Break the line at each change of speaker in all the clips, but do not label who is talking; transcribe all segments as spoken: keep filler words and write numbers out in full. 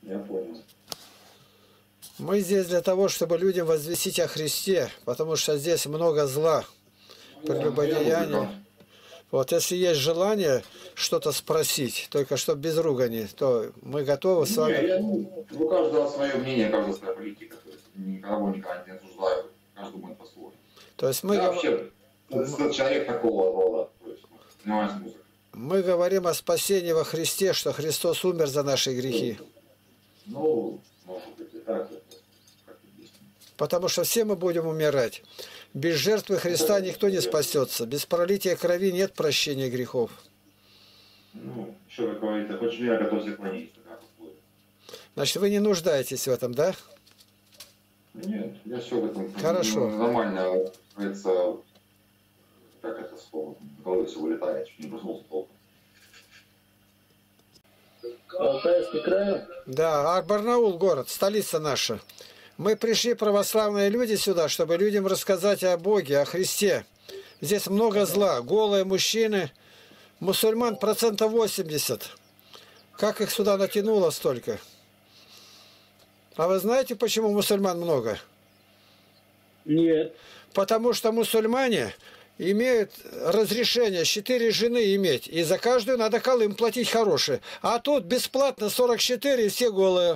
Я понял.
Мы здесь для того, чтобы людям возвестить о Христе, потому что здесь много зла, прелюбодеяния. Вот если есть желание что-то спросить, только что без ругани, то мы готовы с вами...
Не, я, у каждого свое мнение, каждая своя политика. То есть никого никогда не осуждаю, каждый будет по-своему.
То есть мы...
Я вообще человек такого рода. То есть, понимаешь, музыка.
Мы говорим о спасении во Христе, что Христос умер за наши грехи.
Ну, может быть и так.
Потому что все мы будем умирать. Без жертвы Христа никто не спасется. Без пролития крови нет прощения грехов.
Ну, что вы говорите, хочешь я готовься клониться, как условие.
Значит, вы не нуждаетесь в этом, да?
Нет, я все в этом.
Хорошо.
Нормально, говорится, как это слово, в голове все вылетает, чуть не проснулся толком.
Алтайский край?
Да, а Барнаул город, столица наша. Мы пришли, православные люди, сюда, чтобы людям рассказать о Боге, о Христе. Здесь много зла, голые мужчины, мусульман процентов восемьдесят. Как их сюда натянуло столько? А вы знаете, почему мусульман много?
Нет.
Потому что мусульмане имеют разрешение четыре жены иметь, и за каждую надо колым платить хорошие. А тут бесплатно сорок четыре, и все голые.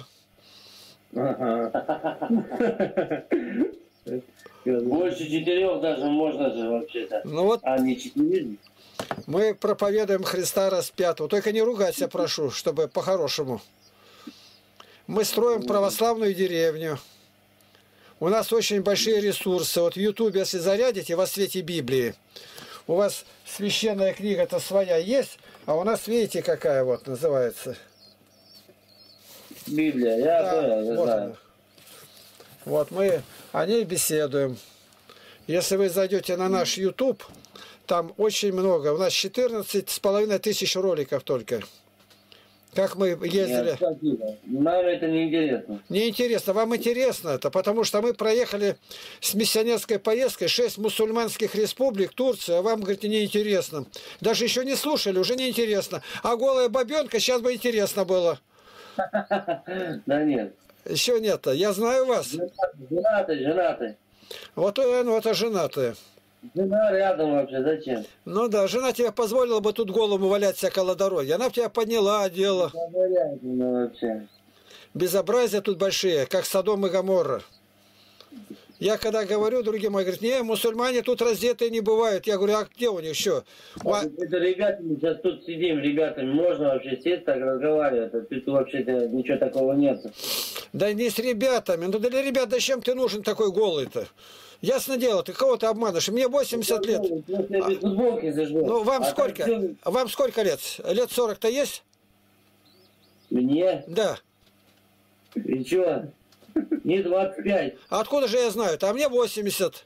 Больше четырех даже можно же вообще-то.
Ну вот,
а не четыре.
мы проповедуем Христа распятого. Только не ругайся, прошу, чтобы по-хорошему. Мы строим православную деревню. У нас очень большие ресурсы. Вот в Ютубе, если зарядите во свете Библии, у вас священная книга-то своя есть, а у нас, видите, какая вот называется.
Библия, я
Да,
понял, я
вот
знаю.
она. Вот мы о ней беседуем. Если вы зайдете на наш YouTube, там очень много. У нас четырнадцать с половиной тысяч роликов только. Как мы ездили.
Нет, спасибо. Нам это не интересно.
Неинтересно. Вам интересно это, потому что мы проехали с миссионерской поездкой шесть мусульманских республик, Турция, а вам, говорите, неинтересно. Даже еще не слушали, уже неинтересно. А голая бабенка сейчас бы интересно было.
Да нет.
Еще нет. Я знаю вас.
Женатый, женатый.
Вот он, вот, женатая.
Жена рядом вообще, зачем?
Ну да, жена тебе позволила бы тут голому валяться около дороги. Она бы тебя подняла, одела.
Оборядно вообще.
Безобразия тут большие, как Содом и Гоморра. Я когда говорю другим, они говорят, не, мусульмане тут раздетые не бывают. Я говорю, а где у них что?
А это ребятами, сейчас тут сидим, ребятами, можно вообще сесть так разговаривать, а тут вообще-то ничего такого нет.
Да не с ребятами. Ну для ребят зачем ты нужен такой голый-то? Ясно дело, ты кого ты обманываешь? Мне восемьдесят лет. Ну вам
а
сколько?
все...
Вам сколько лет? Лет сорок-то есть?
Мне?
Да.
И что? Не двадцать пять.
А откуда же я знаю? А мне восемьдесят.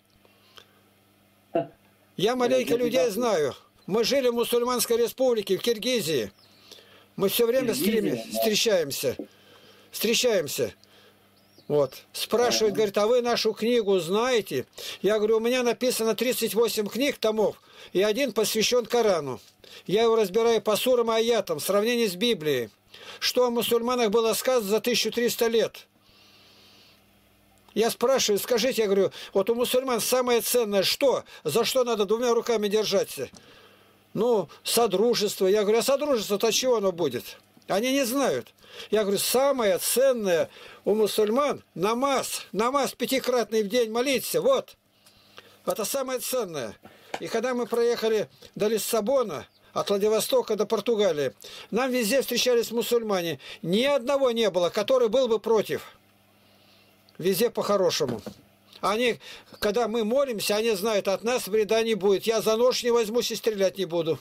Я маленько людей знаю. Мы жили в мусульманской республике, в Киргизии. Мы все время стриме, встречаемся. Встречаемся. Вот. Спрашивает, говорит, а вы нашу книгу знаете? Я говорю, у меня написано тридцать восемь книг, томов, и один посвящен Корану. Я его разбираю по сурам и аятам, в сравнении с Библией. Что о мусульманах было сказано за тысячу триста лет. Я спрашиваю, скажите, я говорю, вот у мусульман самое ценное что? За что надо двумя руками держаться? Ну, содружество. Я говорю, а содружество-то чего оно будет? Они не знают. Я говорю, самое ценное у мусульман намаз. Намаз пятикратный в день молиться. Вот. Это самое ценное. И когда мы проехали до Лиссабона, от Владивостока до Португалии, нам везде встречались мусульмане. Ни одного не было, который был бы против. Везде по-хорошему. Они, когда мы молимся, они знают, от нас вреда не будет. Я за нож не возьмусь и стрелять не буду.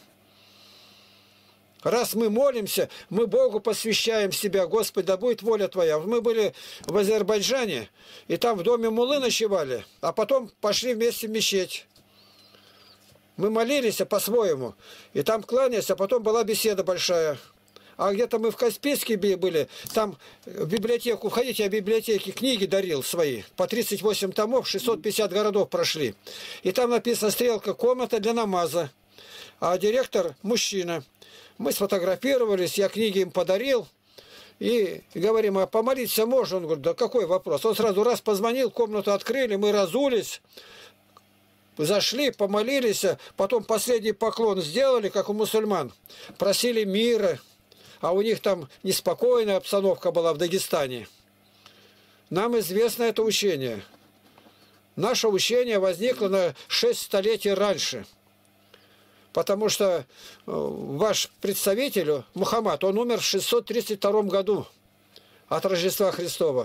Раз мы молимся, мы Богу посвящаем себя. Господи, да будет воля Твоя. Мы были в Азербайджане, и там в доме муллы ночевали, а потом пошли вместе в мечеть. Мы молились по-своему, и там кланялись, а потом была беседа большая. А где-то мы в Каспийске были, там в библиотеку входите, я в библиотеке книги дарил свои, по тридцать восемь томов, шестьсот пятьдесят городов прошли. И там написано стрелка «Комната для намаза». А директор – мужчина. Мы сфотографировались, я книги им подарил. И говорим, а помолиться можно? Он говорит, да какой вопрос? Он сразу раз позвонил, комнату открыли, мы разулись, зашли, помолились, потом последний поклон сделали, как у мусульман. Просили мира, а у них там неспокойная обстановка была в Дагестане. Нам известно это учение. Наше учение возникло на шесть столетий раньше. Потому что ваш представитель, Мухаммад, он умер в шестьсот тридцать втором году от Рождества Христова.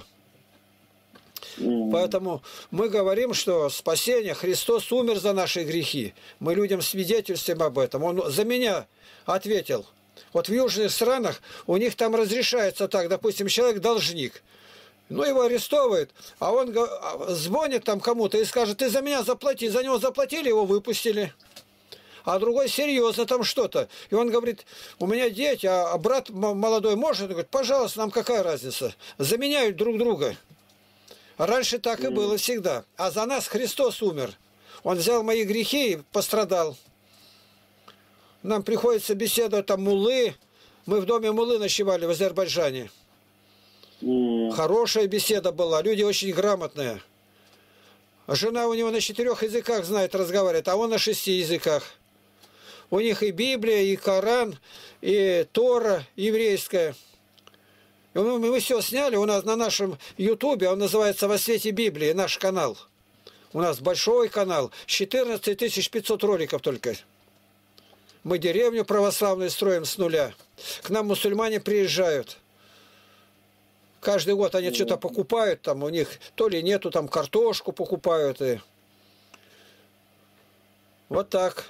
Поэтому мы говорим, что спасение, Христос умер за наши грехи. Мы людям свидетельствуем об этом. Он за меня ответил. Вот в южных странах у них там разрешается так, допустим, человек должник. Ну, его арестовывают, а он звонит там кому-то и скажет, ты за меня заплати. За него заплатили, его выпустили. А другой серьезно там что-то. И он говорит, у меня дети, а брат молодой может? Он говорит, пожалуйста, нам какая разница? Заменяют друг друга. Раньше так и было всегда. А за нас Христос умер. Он взял мои грехи и пострадал. Нам приходится беседовать там муллы. Мы в доме муллы ночевали в Азербайджане. Хорошая беседа была. Люди очень грамотные. Жена у него на четырех языках знает разговаривать, а он на шести языках. У них и Библия, и Коран, и Тора еврейская. И мы, мы все сняли у нас на нашем Ютубе, он называется «Во свете Библии», наш канал. У нас большой канал, четырнадцать тысяч пятьсот роликов только. Мы деревню православную строим с нуля. К нам мусульмане приезжают. Каждый год они что-то покупают, там у них то ли нету, там картошку покупают. И... Вот так.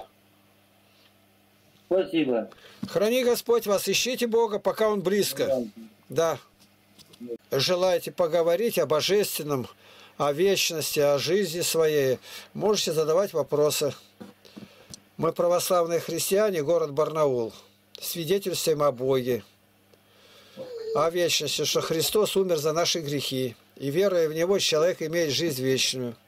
Спасибо.
Храни Господь вас, ищите Бога, пока Он близко. Да. Желаете поговорить о божественном, о вечности, о жизни своей, можете задавать вопросы. Мы православные христиане, город Барнаул. Свидетельствуем о Боге, о вечности, что Христос умер за наши грехи. И веруя в Него, человек имеет жизнь вечную.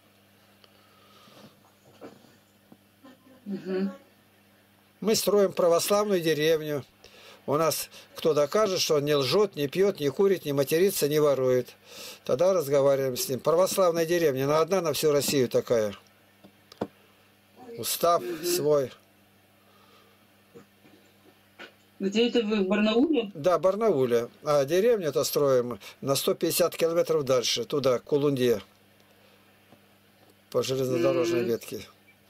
Угу.
Мы строим православную деревню. У нас кто докажет, что он не лжет, не пьет, не курит, не матерится, не ворует. Тогда разговариваем с ним. Православная деревня, она одна на всю Россию такая. Устав свой.
Где это вы, в Барнауле?
Да, Барнауле. А деревню-то строим на сто пятьдесят километров дальше, туда, к Кулунде. По железнодорожной
Mm-hmm.
ветке.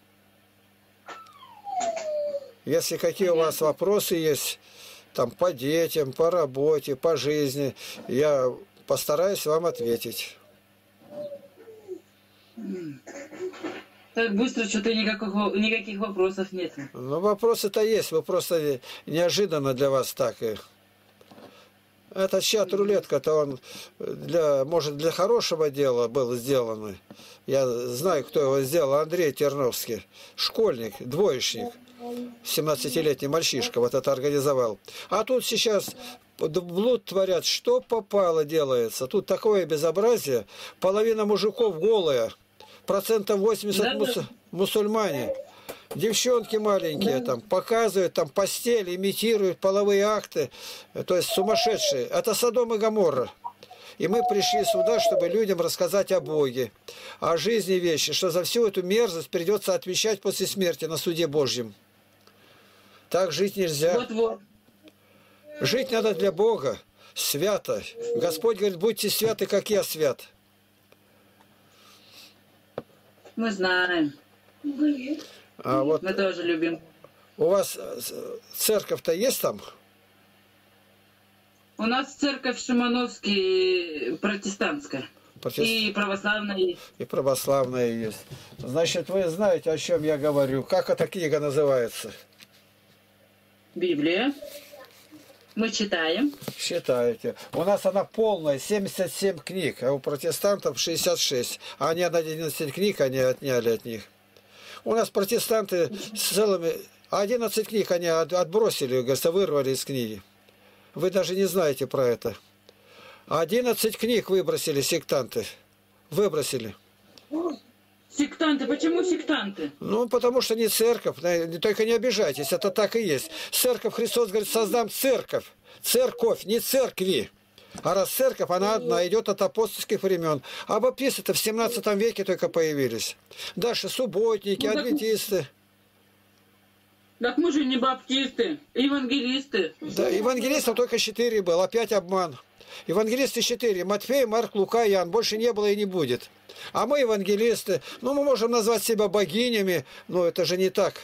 Если какие у вас вопросы есть, там, по детям, по работе, по жизни, я постараюсь вам ответить.
Так быстро, что-то никаких, никаких вопросов нет.
Ну, вопросы-то есть, вы просто неожиданно для вас так. И... Этот чат-рулетка-то он, для, может, для хорошего дела был сделан. Я знаю, кто его сделал, Андрей Терновский, школьник, двоечник, семнадцатилетний мальчишка вот это организовал. А тут сейчас блуд творят, что попало делается. Тут такое безобразие, половина мужиков голая. Процентов восемьдесят
Да,
мус...
да.
мусульмане. Девчонки маленькие там показывают, там постель, имитируют половые акты. То есть сумасшедшие. Это Содом и Гоморра. И мы пришли сюда, чтобы людям рассказать о Боге, о жизни вещи, что за всю эту мерзость придется отвечать после смерти на суде Божьем. Так жить нельзя.
Вот-вот.
Жить надо для Бога. Свято. Господь говорит, будьте святы, как я свят.
Мы знаем.
А вот
Мы тоже любим.
у вас церковь-то есть там?
У нас церковь Шимановский протестантская.
Протест-
И православная.
И православная есть. Значит, вы знаете, о чем я говорю. Как эта книга называется?
Библия. Мы читаем.
Считаете. У нас она полная, семьдесят семь книг, а у протестантов шестьдесят шесть. А они одиннадцать книг они отняли от них. У нас протестанты с целыми... одиннадцать книг они отбросили, говорится, вырвали из книги. Вы даже не знаете про это. одиннадцать книг выбросили сектанты. Выбросили.
Сектанты. Почему сектанты?
Ну, потому что не церковь. Только не обижайтесь, это так и есть. Церковь, Христос говорит, создам церковь. Церковь, не церкви. А раз церковь, она одна, идет от апостольских времен. А баптисты-то в семнадцатом веке только появились. Дальше субботники,
Ну, так-
адвентисты.
Так мы же не баптисты, евангелисты.
Да, евангелистов только четыре было, опять обман. Евангелисты четыре. Матфей, Марк, Лука, Иоанн. Больше не было и не будет. А мы евангелисты. Ну, мы можем назвать себя богинями, но это же не так.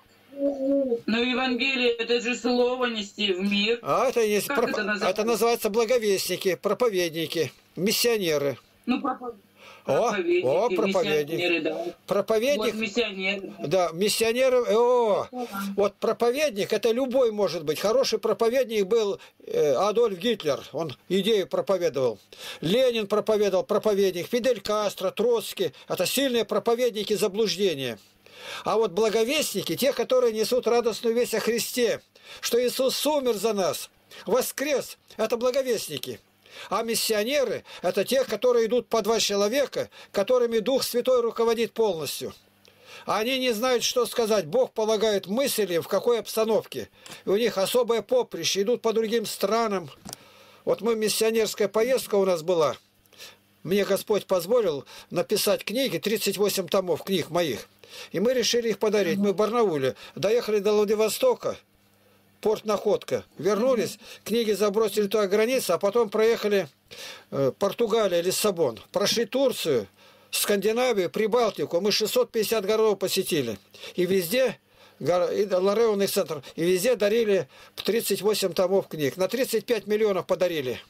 Но Евангелие — это же слово нести в мир.
А это, есть,
Как
проп-
это называется?
это называется благовестники, проповедники, миссионеры.
Ну, пропо-
О,
проповедники,
о, проповедник.
миссионеры, да.
Проповедник,
Вот миссионеры.
да, миссионеры, о, вот проповедник, это любой может быть. Хороший проповедник был э, Адольф Гитлер, он идею проповедовал. Ленин проповедовал, проповедник, Фидель Кастро, Троцкий, это сильные проповедники заблуждения. А вот благовестники, те, которые несут радостную весть о Христе, что Иисус умер за нас, воскрес, это благовестники. А миссионеры – это те, которые идут по два человека, которыми Дух Святой руководит полностью. Они не знают, что сказать. Бог полагает мысли, в какой обстановке. И у них особое поприще, идут по другим странам. Вот мы, миссионерская поездка у нас была. Мне Господь позволил написать книги, тридцать восемь томов книг моих. И мы решили их подарить. Мы в Барнауле доехали до Владивостока, порт Находка. Вернулись, книги забросили туда границу, а потом проехали э, Португалия, Лиссабон. Прошли Турцию, Скандинавию, Прибалтику. Мы шестьсот пятьдесят городов посетили. И везде, и Лореонный центр, и везде дарили тридцать восемь томов книг. На тридцать пять миллионов подарили.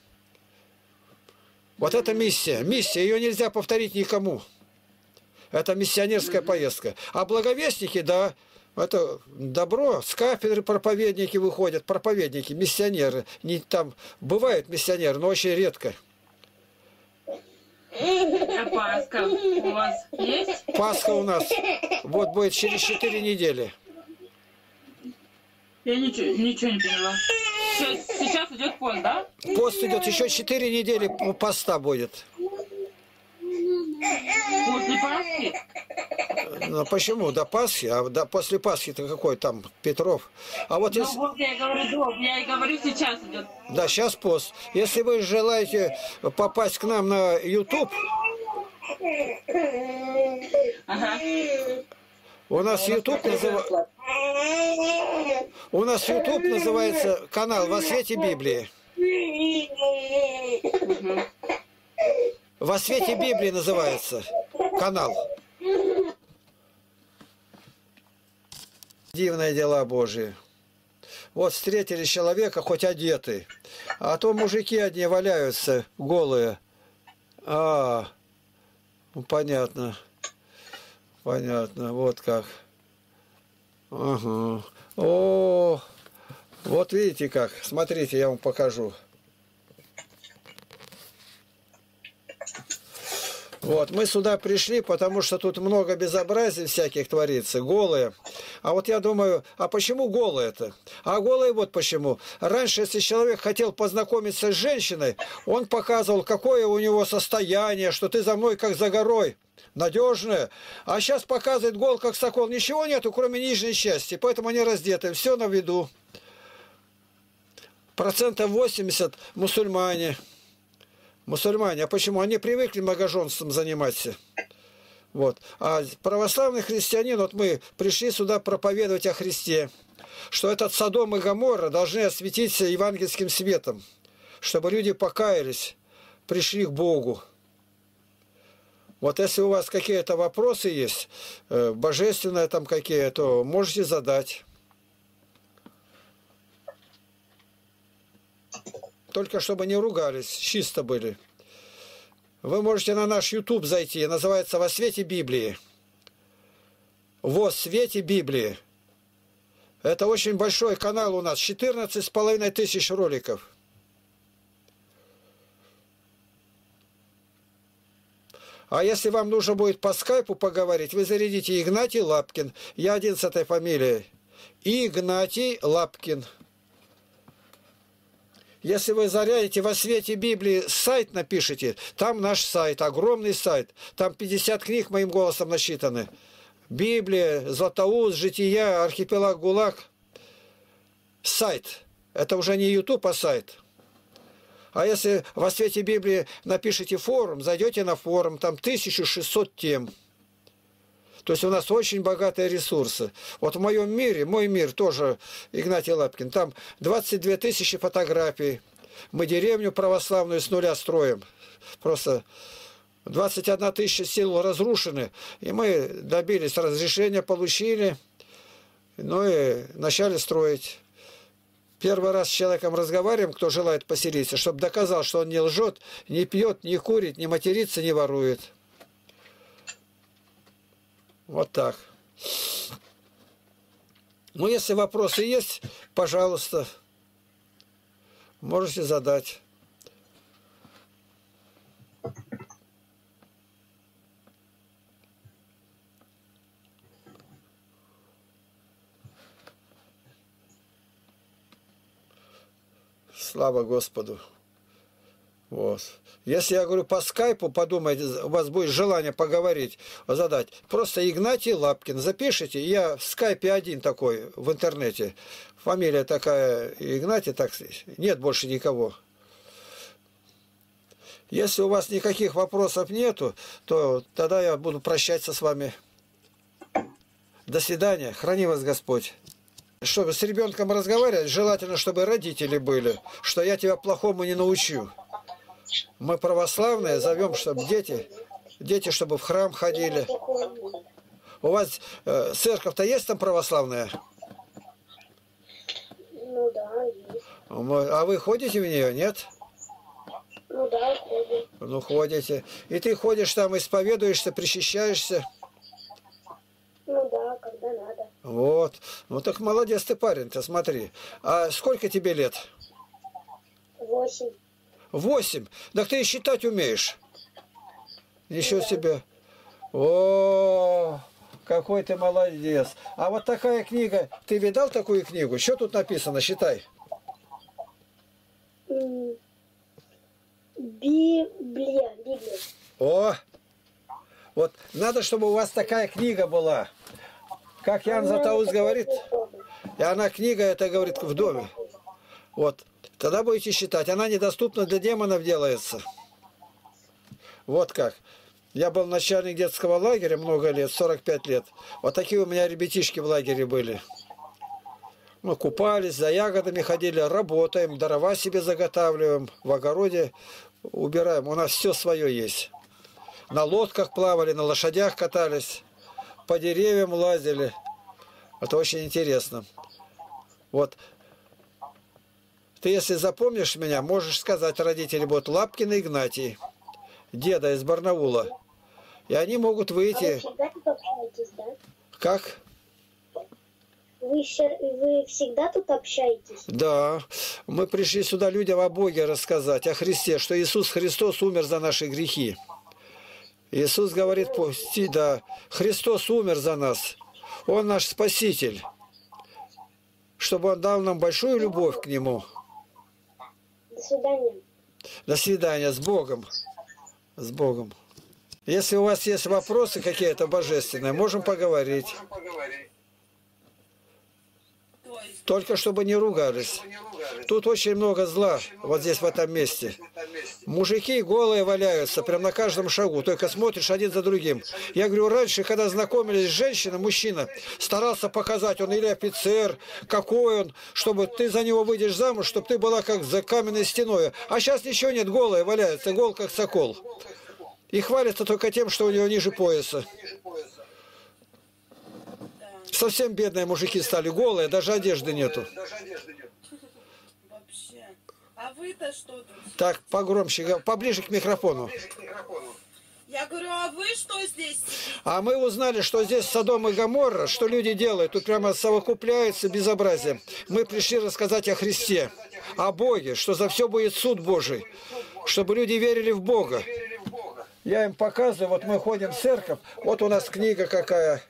Вот это миссия. Миссия, ее нельзя повторить никому. Это миссионерская поездка. А благовестники, да, это добро. С кафедры проповедники выходят, проповедники, миссионеры. Не, там бывают миссионеры, но очень редко.
А Пасха у вас есть?
Пасха у нас вот будет через четыре недели.
Я ничего, ничего не поняла. Сейчас, сейчас идет пост, да?
Пост идет, еще четыре недели поста будет.
После Пасхи?
Ну почему? До Пасхи? А до, после Пасхи-то какой там? Петров. А вот
Ну
если...
вот я и говорю, да, я и говорю, сейчас идет.
Да, сейчас пост. Если вы желаете попасть к нам на YouTube,
Ага.
у нас YouTube называется... У нас YouTube называется канал «Во свете Библии».
Угу.
«Во свете Библии» называется канал. Дивные дела Божии. Вот встретили человека, хоть одетый, а то мужики одни валяются голые. А, ну, понятно. Понятно, вот как. Ага. О, вот видите как. Смотрите, я вам покажу. Вот, мы сюда пришли, потому что тут много безобразий всяких творится, голые. А вот я думаю, а почему голые-то? А голые вот почему. Раньше, если человек хотел познакомиться с женщиной, он показывал, какое у него состояние, что ты за мной как за горой. Надежное. А сейчас показывает гол как сокол. Ничего нету, кроме нижней части. Поэтому они раздеты. Все на виду. Процентов восемьдесят мусульмане. Мусульмане. А почему? Они привыкли многоженством заниматься. Вот. А православный христианин, вот мы пришли сюда проповедовать о Христе, что этот Содом и Гоморра должны осветиться евангельским светом, чтобы люди покаялись, пришли к Богу. Вот если у вас какие-то вопросы есть, божественные там какие, то можете задать. Только чтобы не ругались, чисто были. Вы можете на наш YouTube зайти, называется «Во свете Библии». «Во свете Библии». Это очень большой канал у нас, четырнадцать с половиной тысяч роликов. А если вам нужно будет по скайпу поговорить, вы зарядите Игнатий Лапкин. Я один с этой фамилией. Игнатий Лапкин. Если вы зарядите «Во свете Библии» сайт напишите, там наш сайт, огромный сайт. Там пятьдесят книг моим голосом насчитаны. Библия, Златоуст, Жития, Архипелаг ГУЛАГ. Сайт. Это уже не YouTube, а сайт. А если во свете Библии напишите форум, зайдете на форум, там тысяча шестьсот тем. То есть у нас очень богатые ресурсы. Вот в моем мире, мой мир тоже, Игнатий Лапкин, там двадцать две тысячи фотографий. Мы деревню православную с нуля строим. Просто двадцать одна тысяча сел разрушены. И мы добились разрешения, получили. Ну и начали строить. Первый раз с человеком разговариваем, кто желает поселиться, чтобы доказал, что он не лжет, не пьет, не курит, не матерится, не ворует. Вот так. Ну, если вопросы есть, пожалуйста, можете задать. Слава Господу. Вот. Если я говорю по скайпу, подумайте, у вас будет желание поговорить, задать. Просто Игнатий Лапкин. Запишите. Я в скайпе один такой в интернете. Фамилия такая Игнатий, так нет больше никого. Если у вас никаких вопросов нету, то тогда я буду прощаться с вами. До свидания. Храни вас Господь. Чтобы с ребенком разговаривать, желательно, чтобы родители были, что я тебя плохому не научу. Мы православные, зовем, чтобы дети, дети, чтобы в храм ходили. У вас э, церковь-то есть там православная?
Ну да, есть.
А вы ходите в нее, нет?
Ну да, ходим.
Ну, ходите. И ты ходишь там, исповедуешься, причащаешься?
Ну да, когда надо.
Вот. Ну так молодец ты парень-то, смотри. А сколько тебе лет?
Восемь.
Восемь? Так ты и считать умеешь. Ничего себе. О, какой ты молодец. А вот такая книга, ты видал такую книгу? Что тут написано? Считай.
М, Библия. Библия.
О, вот надо, чтобы у вас такая книга была. Как Ян Златоуст говорит, и она книга, это говорит, в доме. Вот, тогда будете считать. Она недоступна для демонов делается. Вот как. Я был начальник детского лагеря много лет, сорок пять лет. Вот такие у меня ребятишки в лагере были. Мы купались, за ягодами ходили, работаем, дрова себе заготавливаем, в огороде убираем. У нас все свое есть. На лодках плавали, на лошадях катались, по деревьям лазили. Это очень интересно. Вот. Ты, если запомнишь меня, можешь сказать, родители будут Лапкин Игнатий, деда из Барнаула. И они могут
А вы
выйти...
всегда тут общаетесь, да?
Как?
Вы, ща- вы всегда тут общаетесь?
Да. Мы пришли сюда людям о Боге рассказать, о Христе, что Иисус Христос умер за наши грехи. Иисус говорит, пусти, да, Христос умер за нас. Он наш Спаситель. Чтобы Он дал нам большую любовь к Нему.
До свидания.
До свидания. С Богом. С Богом. Если у вас есть вопросы какие-то божественные, можем поговорить. Только чтобы не ругались. Тут очень много зла, вот здесь, в этом месте. Мужики голые валяются, прям на каждом шагу. Только смотришь один за другим. Я говорю, раньше, когда знакомились с женщиной, мужчина старался показать, он или офицер, какой он, чтобы ты за него выйдешь замуж, чтобы ты была как за каменной стеной. А сейчас ничего нет, голые валяются, гол как сокол. И хвалится только тем, что у него ниже пояса. Совсем бедные мужики стали голые, даже одежды нету.
Вообще. А вы-то что тут?
Так, погромче, поближе к микрофону.
Я говорю, а вы что здесь?
А мы узнали, что здесь Содом и Гоморра, что люди делают, тут прямо совокупляются безобразием. Мы пришли рассказать о Христе, о Боге, что за все будет суд Божий, чтобы люди верили в Бога. Я им показываю, вот мы ходим в церковь, вот у нас книга какая.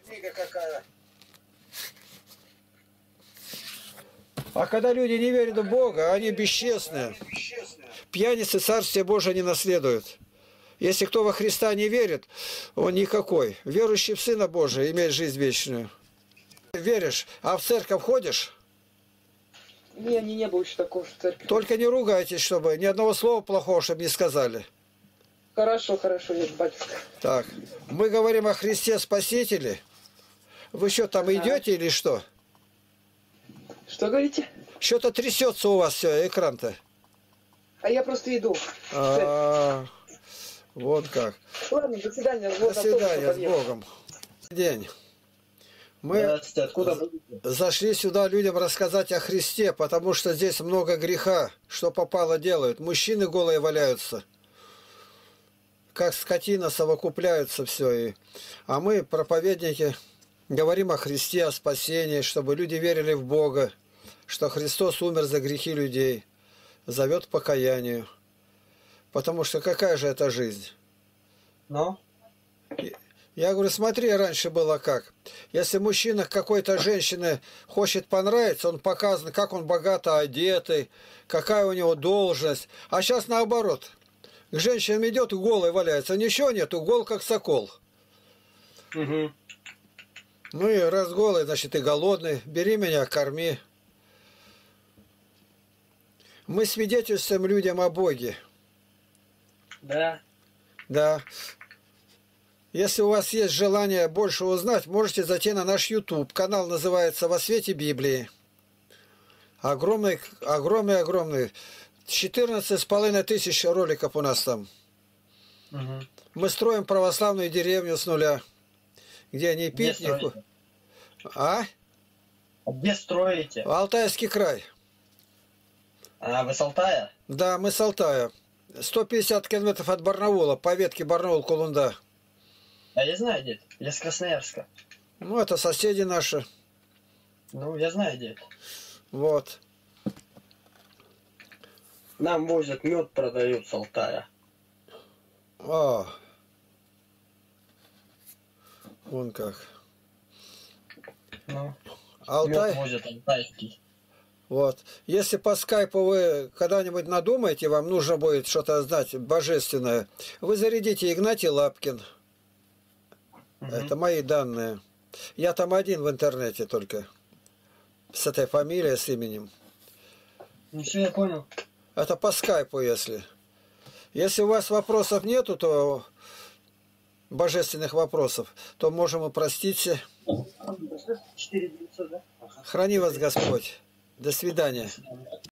А когда люди не верят в Бога, они бесчестные. Пьяницы Царствие Божие не наследуют. Если кто во Христа не верит, он никакой. Верующий в Сына Божия имеет жизнь вечную. Веришь, а в церковь ходишь?
Не, не, не было еще такого в церкви.
Только не ругайтесь, чтобы ни одного слова плохого, чтобы не сказали.
Хорошо, хорошо, есть батюшка.
Так, мы говорим о Христе Спасителе. Вы что, там идете или что?
Что говорите?
Что-то трясется у вас все, экран-то.
А я просто иду.
А, вот как.
Ладно, до свидания.
До свидания, с Богом. День. Мы
Здравствуйте, откуда будете?
зашли сюда людям рассказать о Христе, потому что здесь много греха, что попало делают. Мужчины голые валяются, как скотина совокупляются все. И... А мы, проповедники, говорим о Христе, о спасении, чтобы люди верили в Бога, что Христос умер за грехи людей, зовет к покаянию. Потому что какая же это жизнь?
Ну?
Я говорю, смотри, раньше было как. Если мужчина какой-то женщине хочет понравиться, он показан, как он богато одетый, какая у него должность. А сейчас наоборот. К женщинам идет, голый валяется. Ничего нету, гол как сокол.
Угу.
Ну и раз голый, значит и голодный. Бери меня, корми. Мы свидетельствуем людям о Боге.
Да.
Да. Если у вас есть желание больше узнать, можете зайти на наш YouTube. Канал называется «Во свете Библии». Огромный, огромный, огромный. четырнадцать с половиной тысяч роликов у нас там.
Угу.
Мы строим православную деревню с нуля. Где не
Где
пить, не...
строите?
А?
А где строите?
Алтайский край.
А, вы с Алтая?
Да, мы с Алтая. сто пятьдесят километров от Барнаула, по ветке Барнаул-Кулунда.
А я знаю, где это. Я с Красноярска.
Ну, это соседи наши.
Ну, я знаю, где это.
Вот.
Нам возят мед, продают с Алтая.
А. Вон как.
Ну,
Алтай.
мед возят алтайский.
Вот. Если по скайпу вы когда-нибудь надумаете, вам нужно будет что-то знать божественное, вы зарядите Игнатий Лапкин.
Угу.
Это мои данные. Я там один в интернете только. С этой фамилией, с именем.
Ну все, я понял.
Это по скайпу, если. Если у вас вопросов нету, то божественных вопросов, то можем и проститься.
четыре девятьсот, да?
Храни вас Господь. До свидания.